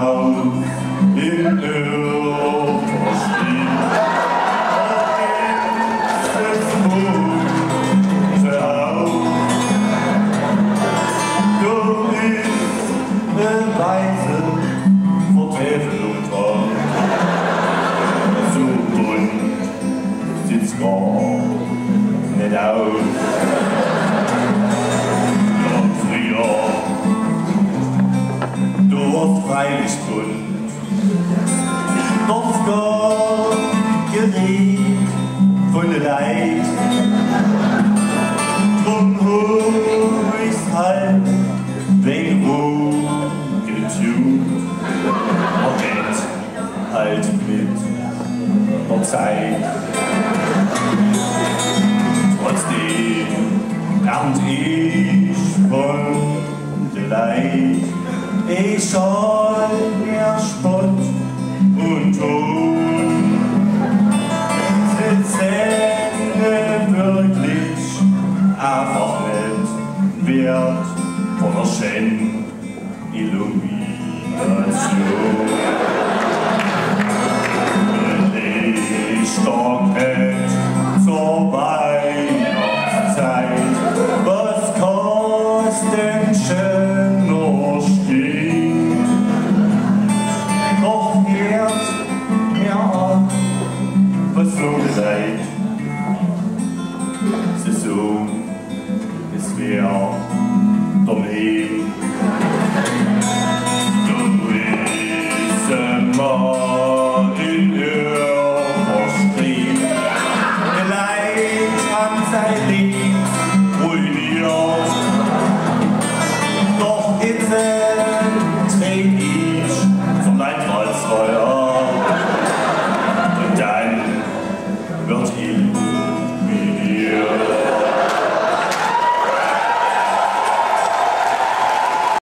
Haus in Öhr versteht. Weise Vertäfelung dran. So bunt sieht's gar nicht aus. Ja, früher, du warst freilich bunt. Doch gar gerät von der Leid. Drum hol ich's halt wegen Ruhe. Und halt mit der Zeit. Trotzdem lernt ich von der Leid. Ich soll mehr Spott und Ton. Sind wirklich einfach nicht wert von der schönen Illumination.